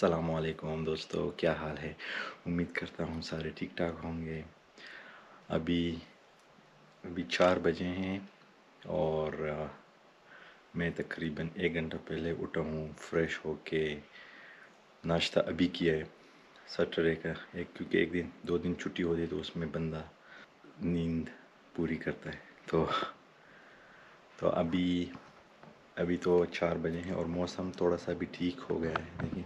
अस्सलामुअलैकुम दोस्तों, क्या हाल है। उम्मीद करता हूँ सारे ठीक ठाक होंगे। अभी अभी 4 बजे हैं और मैं तकरीबन 1 घंटा पहले उठा हूँ। फ्रेश होके नाश्ता अभी किया है। सैटरडे का क्योंकि एक दिन 2 दिन छुट्टी होती है तो उसमें बंदा नींद पूरी करता है। तो अभी अभी तो 4 बजे हैं और मौसम थोड़ा सा भी ठीक हो गया है। देखिए,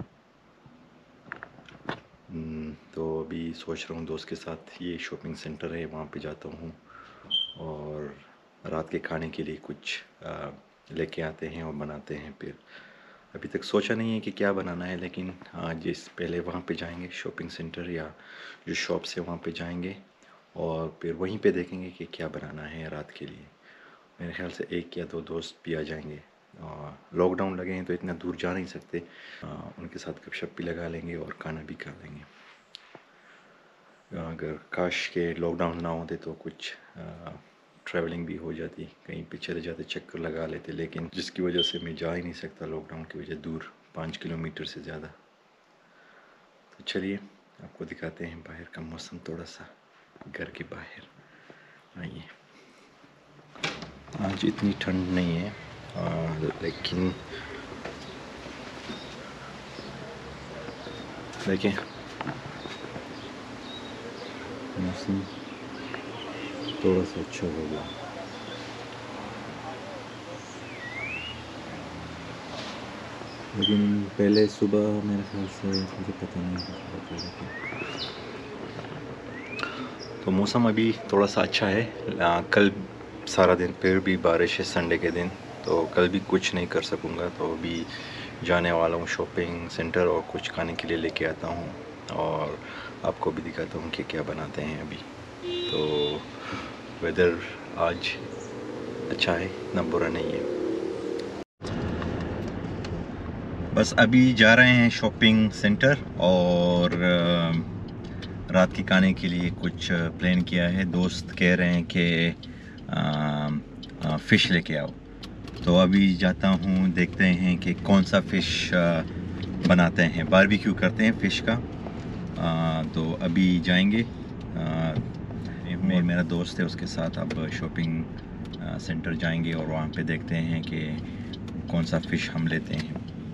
तो अभी सोच रहा हूँ दोस्त के साथ, ये शॉपिंग सेंटर है वहाँ पे जाता हूँ और रात के खाने के लिए कुछ लेके आते हैं और बनाते हैं। फिर अभी तक सोचा नहीं है कि क्या बनाना है, लेकिन जिस पहले वहाँ पे जाएंगे शॉपिंग सेंटर या जो शॉप्स है वहाँ पे जाएंगे और फिर वहीं पे देखेंगे कि क्या बनाना है रात के लिए। मेरे ख्याल से 1 या 2 दोस्त भी आ जाएंगे। लॉकडाउन लगे हैं तो इतना दूर जा नहीं सकते। उनके साथ गपशप भी लगा लेंगे और खाना भी खा लेंगे। अगर काश के लॉकडाउन ना होते तो कुछ ट्रैवलिंग भी हो जाती, कहीं पे चले जाते, चक्कर लगा लेते, लेकिन जिसकी वजह से मैं जा ही नहीं सकता लॉकडाउन की वजह, दूर 5 किलोमीटर से ज़्यादा। तो चलिए आपको दिखाते हैं बाहर का मौसम, थोड़ा सा घर के बाहर। आइए, आज इतनी ठंड नहीं है लेकिन देखिए मौसम थोड़ा सा अच्छा हो गया। लेकिन पहले सुबह मेरे ख्याल से मुझे पता नहीं था। तो मौसम अभी थोड़ा सा अच्छा है। कल सारा दिन फिर भी बारिश है, संडे के दिन, तो कल भी कुछ नहीं कर सकूँगा। तो अभी जाने वाला हूँ शॉपिंग सेंटर और कुछ खाने के लिए लेके आता हूँ और आपको भी दिखाता हूँ कि क्या बनाते हैं अभी। तो वेदर आज अच्छा है, इतना बुरा नहीं है। बस अभी जा रहे हैं शॉपिंग सेंटर और रात के खाने के लिए कुछ प्लान किया है। दोस्त कह रहे हैं कि फ़िश लेके आओ, तो अभी जाता हूँ, देखते हैं कि कौन सा फ़िश बनाते हैं, बारबेक्यू करते हैं फ़िश का। तो अभी जाएंगे, मैं मेरा दोस्त है उसके साथ अब शॉपिंग सेंटर जाएंगे और वहाँ पे देखते हैं कि कौन सा फ़िश हम लेते हैं।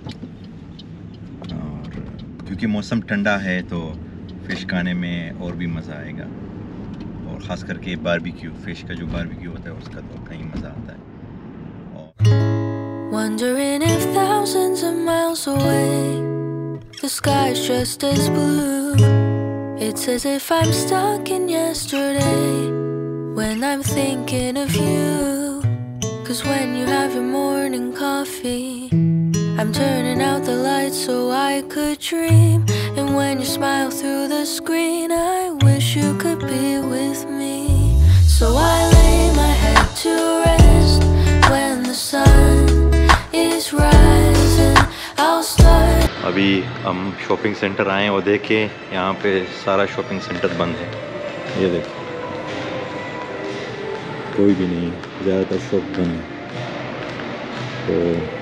और क्योंकि मौसम ठंडा है तो फ़िश खाने में और भी मज़ा आएगा, और ख़ास करके बारबेक्यू, फ़िश का जो बारबेक्यू होता है उसका तो कहीं मज़ा आता है। Wondering if thousands of miles away the sky's just as blue. It's as if I'm stuck in yesterday when I'm thinking of you. 'Cause when you have your morning coffee, I'm turning out the lights so I could dream. And when you smile through the screen, I wish you could be with me. So I lay my head to rest when the sun is rising. I'll start. अभी हम shopping centre आए और देखे यहाँ पे सारा shopping centre बंद है। ये देखो, कोई भी नहीं, ज़्यादातर शॉप बंद है। तो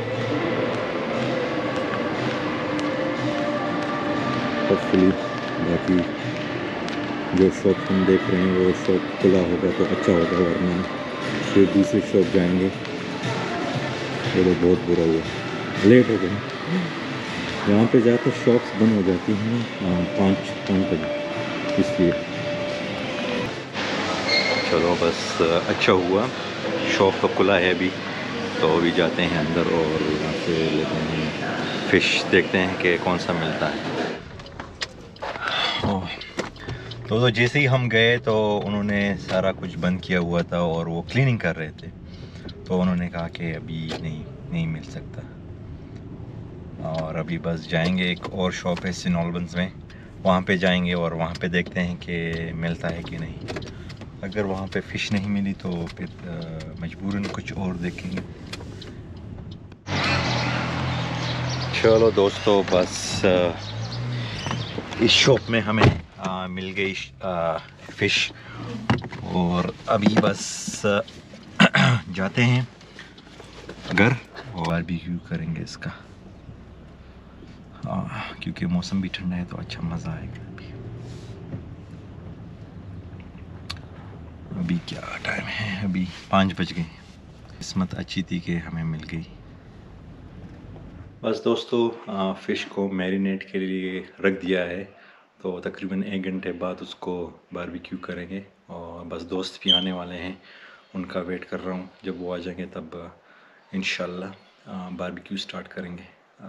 होपफुली बाकी जो शॉप हम देख रहे हैं वो शॉप खुला होगा तो अच्छा होगा, वरना फिर दूसरी शॉप जाएंगे। ये तो बहुत बुरा हुआ, लेट हो गए। यहाँ पे ज़्यादातर शॉप्स बंद हो जाती हैं 5 बजे, इसलिए। चलो बस अच्छा हुआ शॉप तो खुला है अभी, तो अभी जाते हैं अंदर और यहाँ से लेते हैं फ़िश, देखते हैं कि कौन सा मिलता है। तो जैसे ही हम गए तो उन्होंने सारा कुछ बंद किया हुआ था और वो क्लीनिंग कर रहे थे, तो उन्होंने कहा कि अभी नहीं मिल सकता। और अभी बस जाएंगे, एक और शॉप है सिनोलबंस में, वहाँ पे जाएंगे और वहाँ पे देखते हैं कि मिलता है कि नहीं। अगर वहाँ पे फ़िश नहीं मिली तो फिर मजबूरन कुछ और देखेंगे। चलो दोस्तों, बस इस शॉप में हमें मिल गई फ़िश और अभी बस जाते हैं घर और बारबेक्यू करेंगे इसका। क्योंकि मौसम भी ठंडा है तो अच्छा मज़ा आएगा। अभी क्या टाइम है? अभी 5 बज गए। किस्मत अच्छी थी कि हमें मिल गई। बस दोस्तों, फ़िश को मैरिनेट के लिए रख दिया है, तो तकरीबन 1 घंटे बाद उसको बारबेक्यू करेंगे। और बस दोस्त भी आने वाले हैं, उनका वेट कर रहा हूँ। जब वो आ जाएंगे तब इंशाल्लाह बारबेक्यू स्टार्ट करेंगे।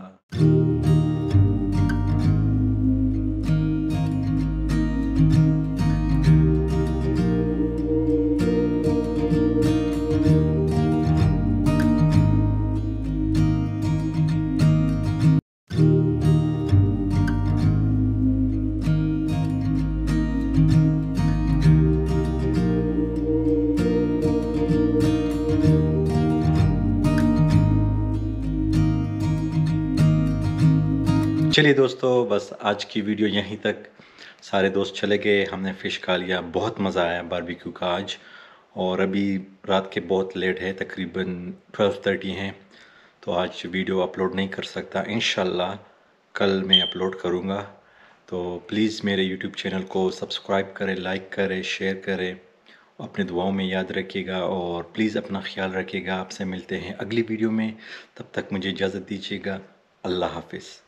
चलिए दोस्तों, बस आज की वीडियो यहीं तक। सारे दोस्त चले गए, हमने फ़िश खा लिया, बहुत मज़ा आया बारबेक्यू का आज। और अभी रात के बहुत लेट है, तकरीबन 12:30 हैं, तो आज वीडियो अपलोड नहीं कर सकता। इंशाल्लाह कल मैं अपलोड करूँगा। तो प्लीज़ मेरे यूट्यूब चैनल को सब्सक्राइब करें, लाइक करें, शेयर करें, अपने दुआओं में याद रखिएगा और प्लीज़ अपना ख्याल रखिएगा। आपसे मिलते हैं अगली वीडियो में, तब तक मुझे इजाज़त दीजिएगा। अल्लाह हाफ़िज़।